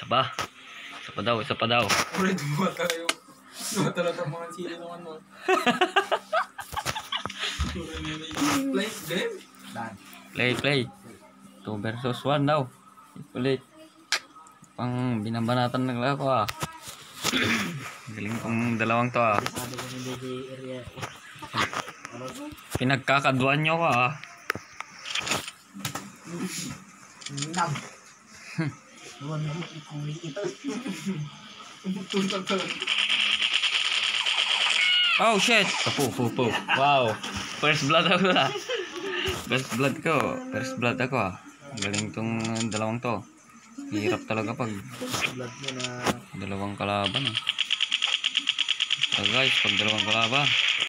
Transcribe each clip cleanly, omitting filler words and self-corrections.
Isa pa. Isa pa daw, isa pa daw. Ulit, dumatala ang mga sili ng ano. Play game? Play. 2 versus 1 daw. Ulit. Pang binabanatan ng ako ah. Galing tong dalawang to ah. Pinagkakaduan nyo ko ah. Oh shit! Po. Wow. First blood ako ah. First blood ako ah. Galing tong dalawang to. Hirap talaga pag dalawang kalaban ah. So guys, pag dalawang kalaban.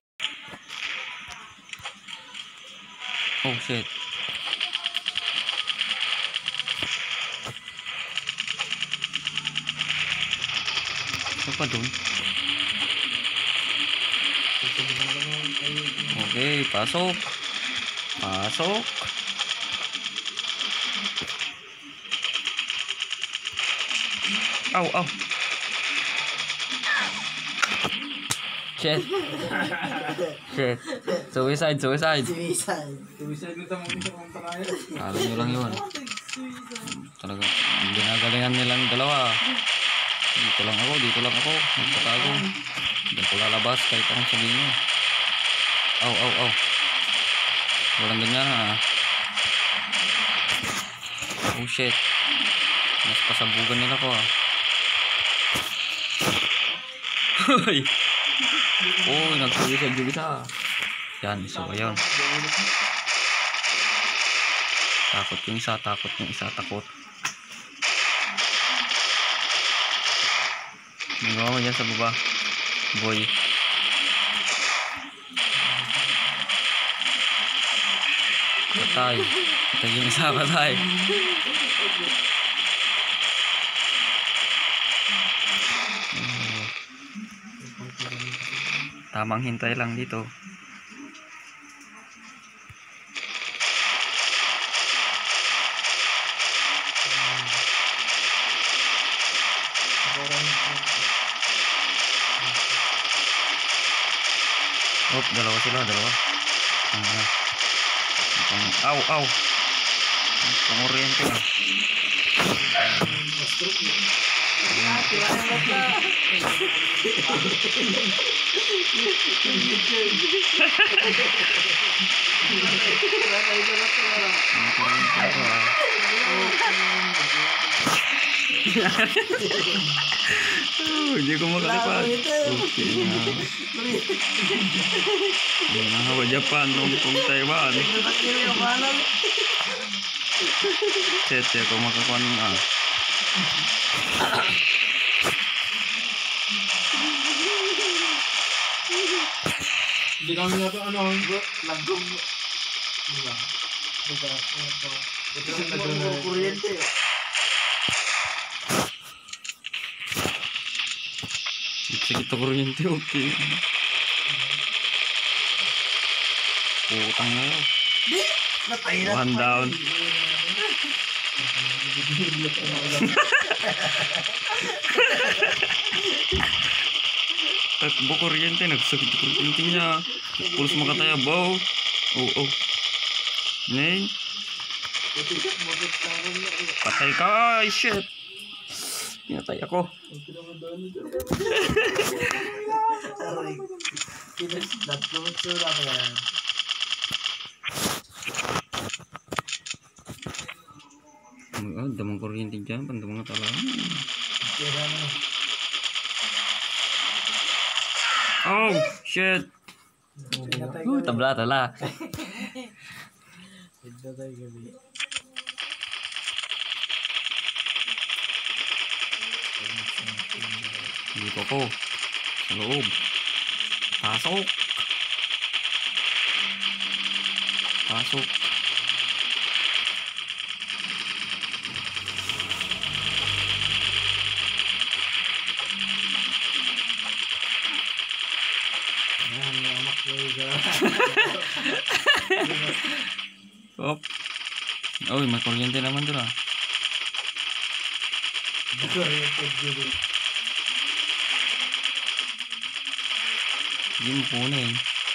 Oh shit. Ano pa dun? Okay, pasok. Ow. Shit. Suicide. Suicide na tamang tayo. Alam nyo lang yun. Talaga, ginagalingan nilang dalawa. Dito lang ako. Magpatago. Hindi ko lalabas kahit anong sabihin nyo. Aw. Walang ganyan ha. Oh shit. Mas pasabugan nila ko ah. Hoy! Oh, nagsuwisad yung isa. Yan, so ayun. Takot yung isa. Nagawa mo dyan sa baba. Boy. Patay yung isa, patay. Tamang hintay lang dito. Oh, dalawa sila. Aw. Pangoriente na. Hindi ko makalipad. Okay na. Hawa Japan, Hong Kong, Taiwan. Sete ako makakuha ah. Hindi kami na ito Lagom. Diba? Ito kuryente. Sige to kuryente, okay. Putang na yun. One down. Takbo kuryente, nagsakit kuryente niya. Pulos makataya, bow. Oh. Nay. Patay ka, ay shit. Pinatay ako. Damang kuryente dyan, pandamang talang. Oh, shit. Tabla. Dito ko. Sa loob. Pasok. Oh, may kuryente naman doon ah. Kuryente dyan. Hindi mo kunin.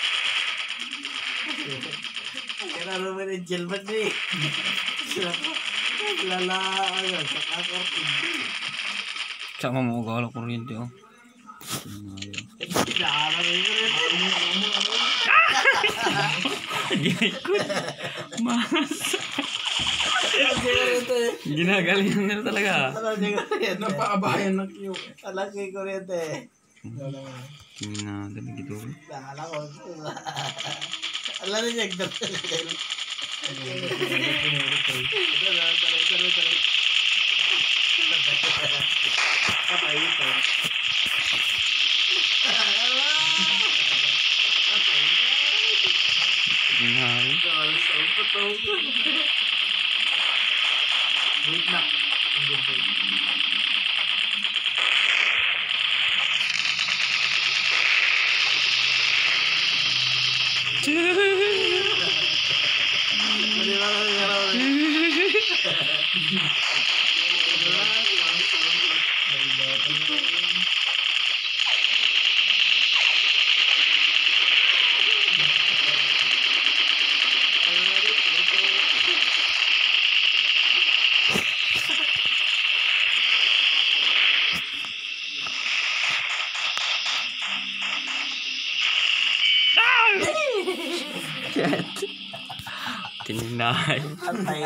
Kaya naman yung gelman niya eh. Lala, ano, sa kakartin. Tsaka mamugala kuryente oh. Pinaaral yung kuryente. Ginikot. Mas. Kuryente. Ginagalingan nila talaga. Alam niya kuryente. Napaabayan ng queue. Alam niya yung kuryente. Tingin na dali gitu. Alam ko. Alam niya yung kuryente. Patay ito. Tingin na rin. Wait na. Shit. Kininay. Patay.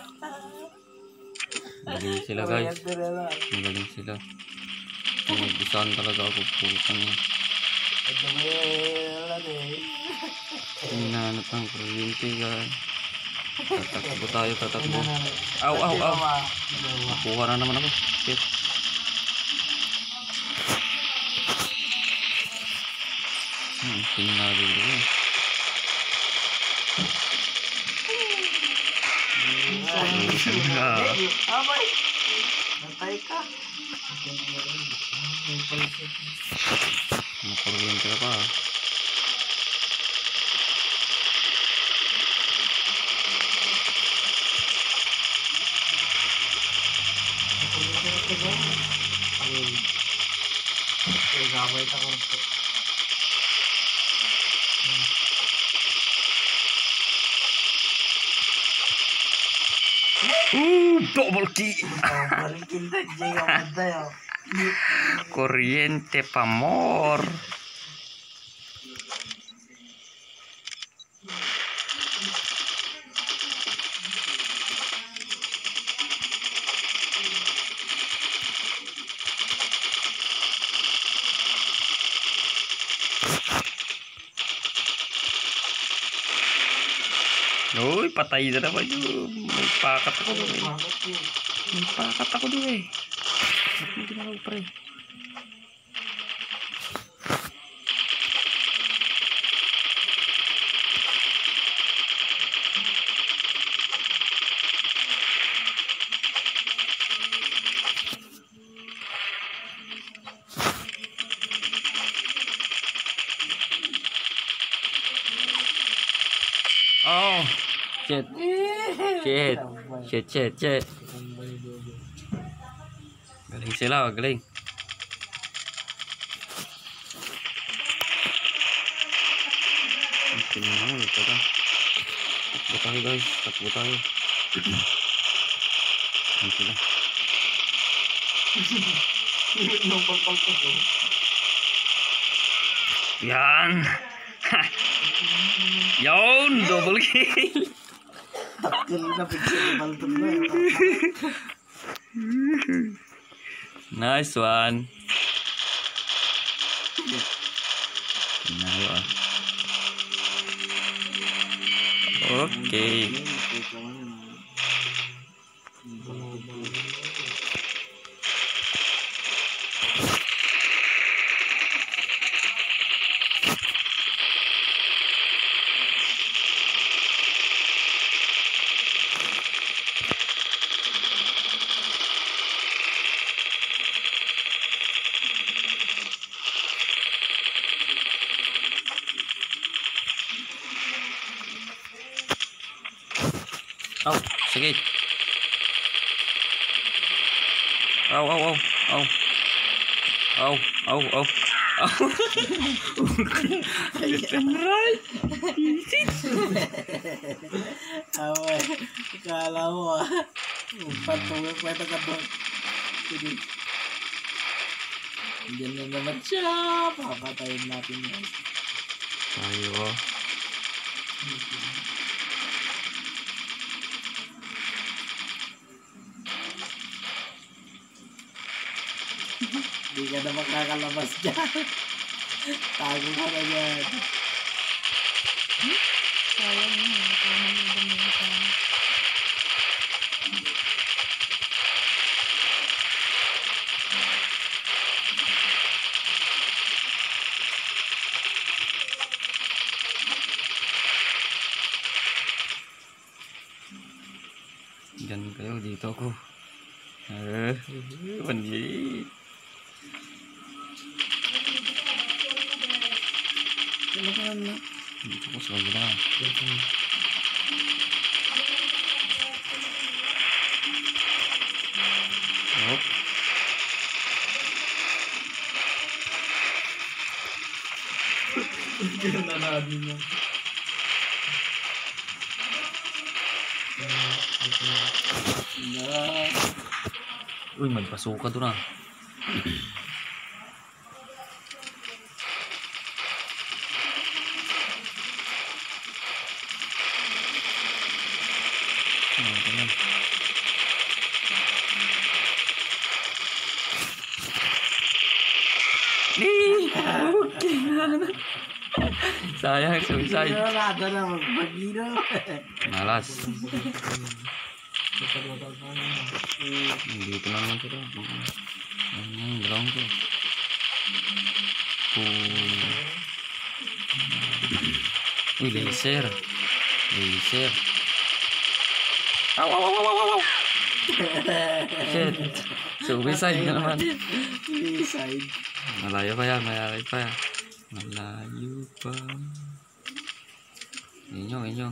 Magaling sila guys. Kuryente na lang. Magaling sila. Pinagbisahan talaga ako putang ina. Ito mo yan eh. Hinahanap ng kuryente guys. Tatakbo tayo, tatakbo. Aw, aw, aw. Nakuha na naman ako. Shit. Tingnan dito eh. Abay! Natay ka. Nakuryente ka pa ah. Gabay ka kung Double key. balikin na dyan yung matay oh. Corriente pa more. Uy, patay na naman yun. May pakat ako doon eh. May pakat ako doon eh. Ba't mo ginagawa pre? Oh, shit. Shit. Shit, shit, shit. Galing sila, galing. Tingnan mo, ito ka. Takbo tayo guys, takbo tayo. Galing sila. Yung pagpagpag oh. Yan. Yun, double kill. Takil na picture ni Balton na yun. Nice one. Nayo ah. Okay. Oh, sige. Aw, aw, aw. Aw. Aw, aw, aw. Aw. Right. Awa, ikala mo patungin kwenta ka doon. Sige. Diyan na naman siya. Papatayin natin yan. Tayo. Hindi ka na makakalabas dyan. Tago ka na dyan. Sayang yun. Tama yung dami yung sana. Diyan kayo, dito ako. Mandi. Ano ka na? Dito ko sa gila. Oh. Ganda na din mo. Na. Uy, magpasuka doon ah. Sayang, suicide. Nada na magpagino. Malas. Dito na lang sila. Ang ground ko. Uy, laser. Laser. Aw, aw, aw, aw, aw, aw. Shit. Suicide na naman. Suicide. Malayo pa yan, malayo pa yan. Malayo pa. Inyo.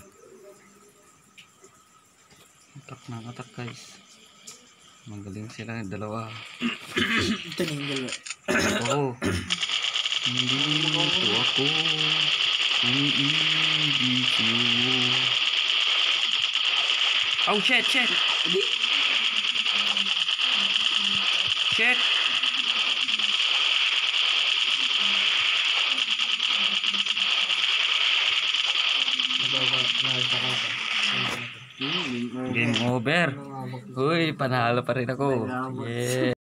Atak ng atak guys. Magaling sila yung dalawa. Tininggal. Oo. Hindi ito ako. Umiibig ko. Oh shit. Shit. Game over. Uy, panalo pa rin ako. Yeah.